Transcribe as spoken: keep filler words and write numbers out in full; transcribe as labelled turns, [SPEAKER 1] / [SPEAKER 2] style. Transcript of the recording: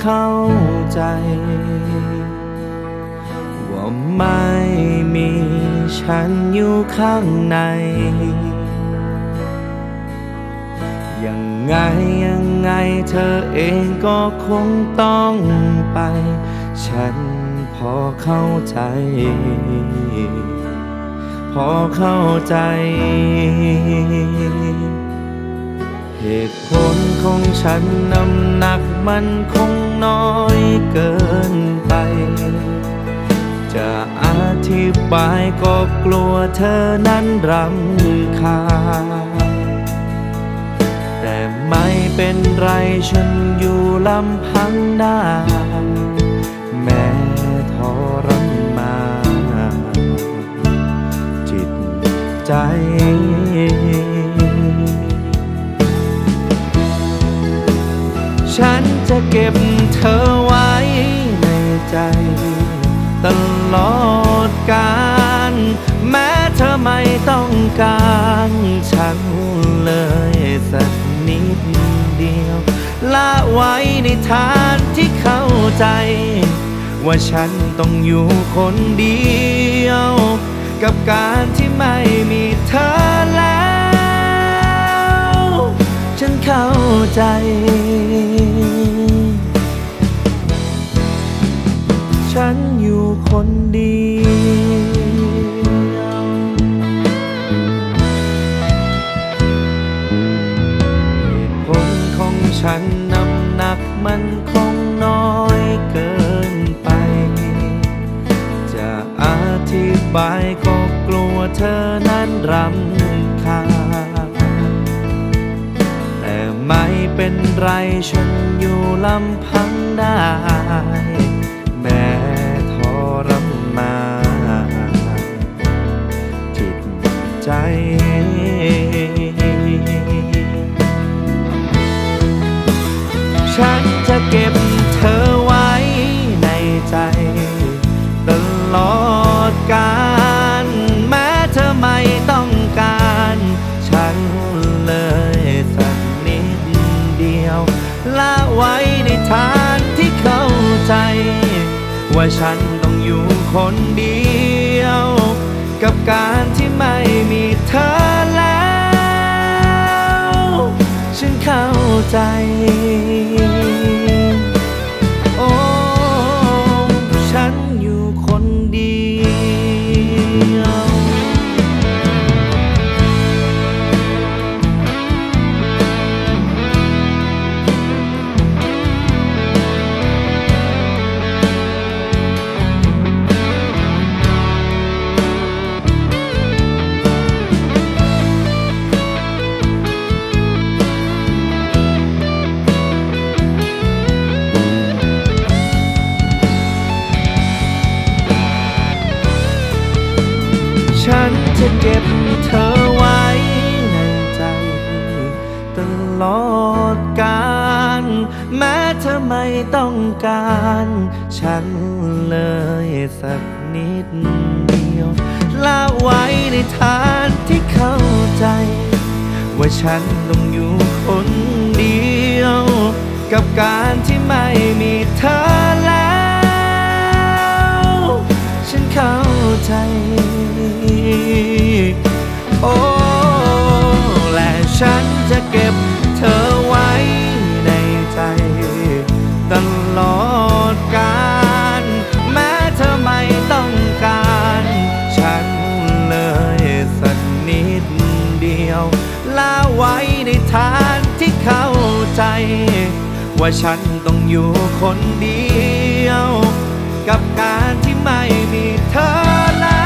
[SPEAKER 1] เข้าใจว่าไม่มีฉันอยู่ข้างในยังไงยังไงเธอเองก็คงต้องไปฉันพอเข้าใจพอเข้าใจเหตุผลของฉันน้ำหนักมันคงน้อยเกินไปจะอธิบายก็กลัวเธอนั้นรำคาญแต่ไม่เป็นไรฉันอยู่ลำพังได้แม้ทรมานจิตใจฉันจะเก็บเธอไว้ในใจตลอดกาลแม้เธอไม่ต้องการฉันเลยสักนิดเดียวละไว้ในฐานที่เข้าใจว่าฉันต้องอยู่คนเดียวกับการที่ไม่มีเธอแล้วฉันเข้าใจฉันอยู่คนเดียวเหตุผลของฉันน้ำหนักมันคงน้อยเกินไปจะอธิบายก็กลัวเธอนั้นรำคาญแต่ไม่เป็นไรฉันอยู่ลำพังได้แม้ทรมานจิตใจฉันจะเก็บเธอไว้ในใจตลอดกาลแม้เธอไม่ต้องการฉันเลยสักนิดเดียวละไว้ในฐานที่เข้าใจว่าฉันต้องอยู่คนเดียวกับการที่ไม่มีเธอแล้วฉันเข้าใจโอ้ฉันอยู่คนเดียวฉันจะเก็บเธอไว้ในใจตลอดกาลแม้เธอไม่ต้องการฉันเลยสักนิดเดียวละไว้ในฐานที่เข้าใจว่าฉันต้องอยู่คนเดียวกับการที่ไม่มีเธอแล้วฉันเข้าใจโอ้และฉันจะเก็บเธอไว้ในใจตลอดกาลแม้เธอไม่ต้องการฉันเลยสักนิดเดียวละไว้ในฐานที่เข้าใจว่าฉันต้องอยู่คนเดียวกับการที่ไม่มีเธอแล้ว